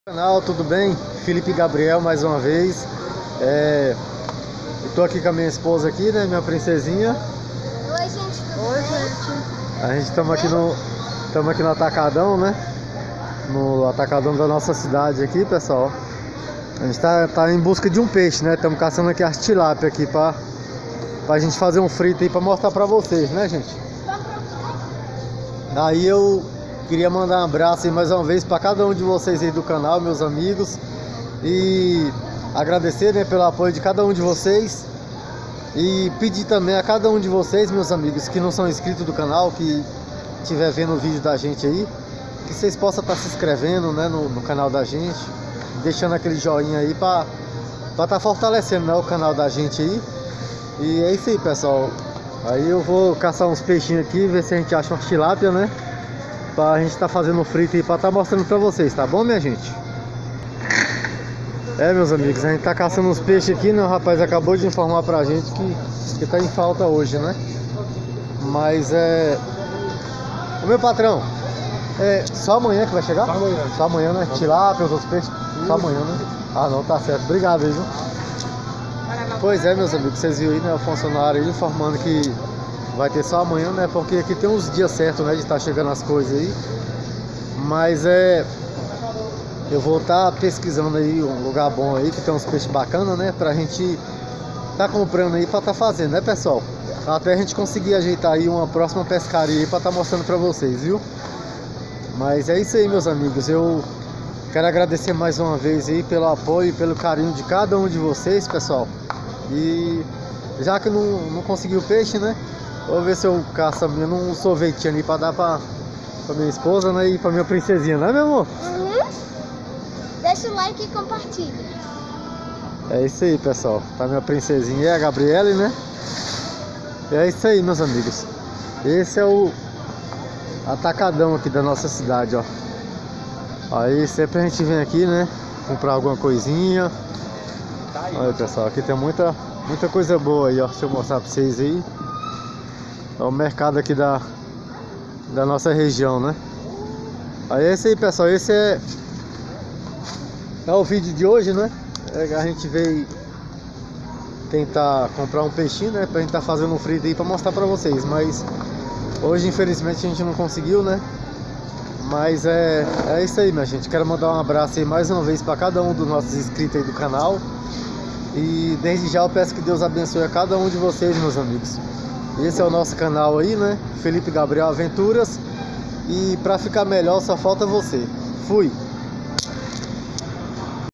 Canal, tudo bem? Felipe Gabriel mais uma vez. Eu tô aqui com a minha esposa aqui, né? Minha princesinha. Oi, gente, tudo Oi, bem? gente. A gente estamos aqui no Atacadão, né? No Atacadão da nossa cidade aqui, pessoal. A gente tá em busca de um peixe, né? Estamos caçando aqui as tilápia aqui pra gente fazer um frito aí pra mostrar pra vocês, né, gente? Aí eu queria mandar um abraço aí mais uma vez para cada um de vocês aí do canal, meus amigos, e agradecer, né, pelo apoio de cada um de vocês e pedir também a cada um de vocês, meus amigos, que não são inscritos do canal, que estiver vendo o vídeo da gente aí, que vocês possam estar se inscrevendo, né, no canal da gente, deixando aquele joinha aí para estar fortalecendo, né, o canal da gente aí. E é isso aí, pessoal. Aí eu vou caçar uns peixinhos aqui, ver se a gente acha uma tilápia, né? Pra gente tá fazendo frito aí, pra tá mostrando pra vocês, tá bom, minha gente? Meus amigos, a gente tá caçando uns peixes aqui, né? O rapaz acabou de informar pra gente que tá em falta hoje, né? Mas o meu patrão, só amanhã que vai chegar? Só amanhã. Só amanhã, né? Tilápia, os outros peixes? Só amanhã, né? Ah, não, tá certo. Obrigado aí, viu? Pois é, meus amigos, vocês viram aí, né, o funcionário aí informando que vai ter só amanhã, né, porque aqui tem uns dias certos, né, de estar chegando as coisas aí. Mas eu vou estar pesquisando aí um lugar bom aí, que tem uns peixes bacanas, né, pra gente tá comprando aí pra tá fazendo, né, pessoal? Até a gente conseguir ajeitar aí uma próxima pescaria aí pra tá mostrando pra vocês, viu? Mas é isso aí, meus amigos, eu quero agradecer mais uma vez aí pelo apoio e pelo carinho de cada um de vocês, pessoal. E já que não consegui o peixe, né? Vou ver se eu caço um sorvetinho ali pra dar pra minha esposa, né? E pra minha princesinha, né, meu amor? Uhum. Deixa o like e compartilha. É isso aí, pessoal. Tá minha princesinha e a Gabriele, né? E é isso aí, meus amigos. Esse é o atacadão aqui da nossa cidade, ó. Aí sempre a gente vem aqui, né? Comprar alguma coisinha. Olha, pessoal, aqui tem muita coisa boa aí, ó. Deixa eu mostrar pra vocês aí. É o mercado aqui da nossa região, né? Aí é isso aí, pessoal. Esse é o vídeo de hoje, né? A gente veio tentar comprar um peixinho, né? Pra gente tá fazendo um frito aí pra mostrar pra vocês. Mas hoje, infelizmente, a gente não conseguiu, né? Mas é isso aí, minha gente. Quero mandar um abraço aí mais uma vez pra cada um dos nossos inscritos aí do canal. E desde já eu peço que Deus abençoe a cada um de vocês, meus amigos. Esse é o nosso canal aí, né? Felipe Gabriel Aventuras. E pra ficar melhor só falta você. Fui!